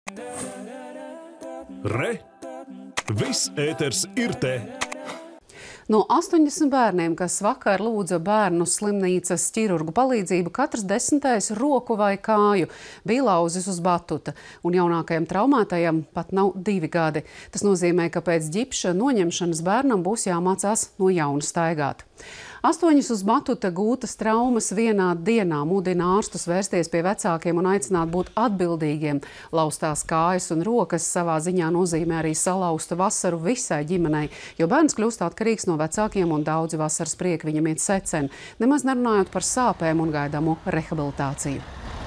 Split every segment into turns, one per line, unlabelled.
Re! Viss ēters ir te!
No 80 bērniem, kas vakar lūdza bērnu slimnīcas ķirurgu palīdzību, katrs 10. roku vai kāju bija lauzis uz batuta, un jaunākajam traumētajam pat nav 2 gadi. Tas nozīmē, ka pēc ģipša noņemšanas bērnam būs jāmācās no jauna staigāt. 8 uz batuta gūtas traumas vienā dienā mudina ārstus vērsties pie vecākiem un aicināt būt atbildīgiem. Laustās kājas un rokas savā ziņā nozīmē arī salauztu vasaru visai ģimenei, jo bērns kļūst atkarīgs no vecākiem un daudzi vasaras prieki viņam iet secen, nemaz nerunājot par sāpēm un gaidāmo rehabilitāciju.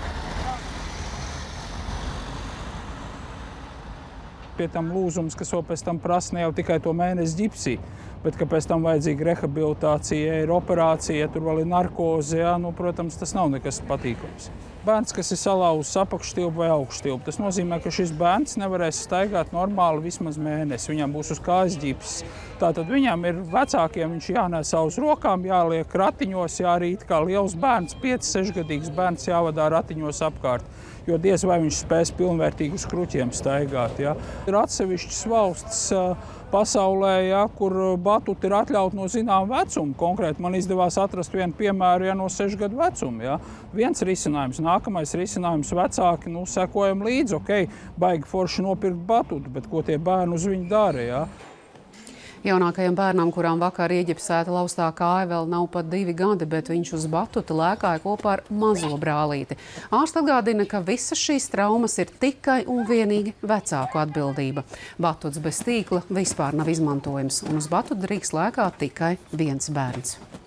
Pie tam lūzums, kas vēl pēc tam prasa ne jau tikai to mēnesi ģipsī, bet ka pēc tam vajadzīga rehabilitācija, ir operācija, tur vēl ir narkoze, jā, protams, tas nav nekas patīkams. Bērns, kas ir salauzis apakšstilpu vai augšstilpu, tas nozīmē, ka šis bērns nevarēs staigāt normāli vismaz mēnesi. Viņam būs uz kājas ģipss. Tātad viņam ir vecākiem, viņš jānēsā uz rokām, jāliek ratiņos, jārīt kā liels bērns, 5-6 gadīgs bērns jāvadā ratiņos apkārt, jo diez vai viņš spēs pilnvērtīgi uz kruķiem staigāt. Ja. Ir atsevišķas valsts pasaulē, ja, kur batuti ir atļauti no zināma vecuma. Konkrēti man izdevās atrast vienu piemēru no 6 gadu vecuma. Ja. Viens risinājums, nākamais risinājums vecāki, sekojam līdzi, baigi forši nopirkt batutu, bet ko tie bērni uz viņu dara? Ja.
Jaunākajam bērnam, kurām vakar ieģipsēta laustā kāja, vēl nav pat 2 gadi, bet viņš uz batuta lēkāja kopā ar mazo brālīti. Ārsti atgādina, ka visas šīs traumas ir tikai un vienīgi vecāku atbildība. Batuts bez tīkla vispār nav izmantojams, un uz batuta drīkst lēkāt tikai viens bērns.